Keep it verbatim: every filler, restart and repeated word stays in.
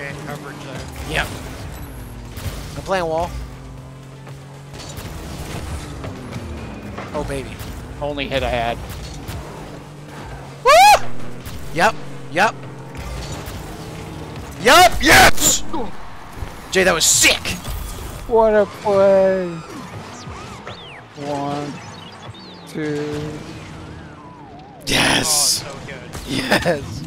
man coverage there. Yep. I'm playing wall. Oh, baby. Only hit I had. Woo! Yep. Yep. Yup! Yes! Jay, that was sick! What a play! One, two. Yes! Oh, so good. Yes!